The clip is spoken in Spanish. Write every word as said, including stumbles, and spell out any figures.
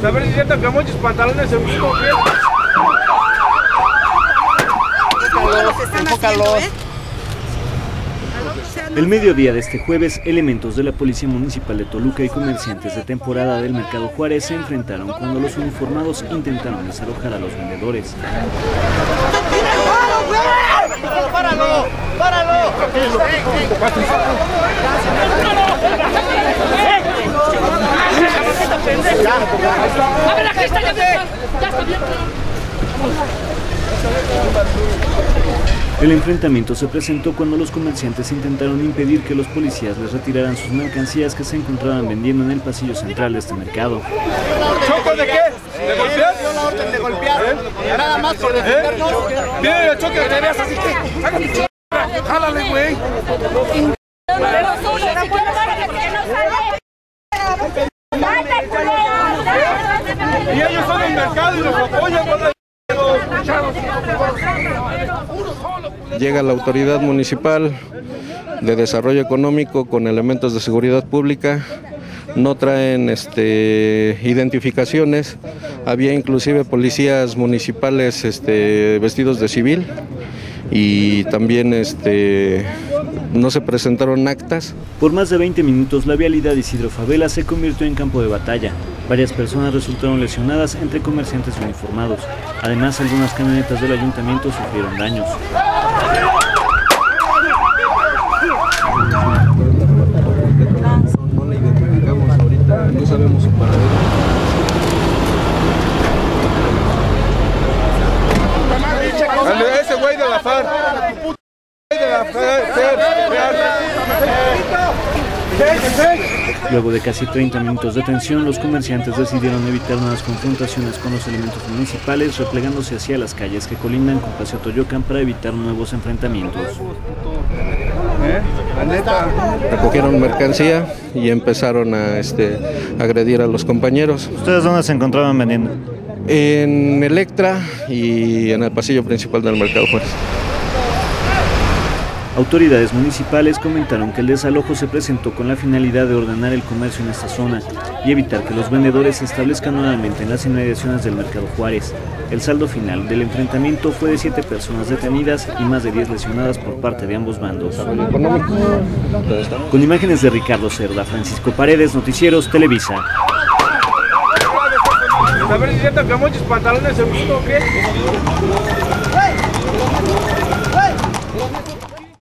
A ver si siento que muchos pantalones se buscan. Enfócalo. El mediodía de este jueves, elementos de la Policía Municipal de Toluca y comerciantes de temporada del Mercado Juárez se enfrentaron cuando los uniformados intentaron desalojar a los vendedores. ¡Páralo, páralo! ¡Páralo! A ver, aquí está, ya está, ya está bien. El enfrentamiento se presentó cuando los comerciantes intentaron impedir que los policías les retiraran sus mercancías que se encontraban vendiendo en el pasillo central de este mercado. ¿Choco de qué? ¿De golpear? Dio la orden de golpear. Nada más por defendernos. Viene el choque de tenías, así que... ¡Jálale, güey! Y ellos son el mercado y los apoyan con la... Llega la autoridad municipal de desarrollo económico con elementos de seguridad pública, no traen este, identificaciones, había inclusive policías municipales este, vestidos de civil y también este, no se presentaron actas. Por más de veinte minutos la vialidad Isidro Favela se convirtió en campo de batalla. Varias personas resultaron lesionadas entre comerciantes uniformados. Además, algunas camionetas del ayuntamiento sufrieron daños. No la identificamos ahorita, no sabemos su paradero. Ese güey de la FARC. De la FARC. Luego de casi treinta minutos de tensión, los comerciantes decidieron evitar nuevas confrontaciones con los elementos municipales, replegándose hacia las calles que colindan con Paseo Toyocan para evitar nuevos enfrentamientos. Recogieron mercancía y empezaron a este, agredir a los compañeros. ¿Ustedes dónde se encontraban vendiendo? En Electra y en el pasillo principal del Mercado Juárez. Autoridades municipales comentaron que el desalojo se presentó con la finalidad de ordenar el comercio en esta zona y evitar que los vendedores se establezcan nuevamente en las inmediaciones del Mercado Juárez. El saldo final del enfrentamiento fue de siete personas detenidas y más de diez lesionadas por parte de ambos bandos. Con imágenes de Ricardo Cerda, Francisco Paredes, Noticieros Televisa. A ver si siento que muchos pantalones se buscan, ¿qué?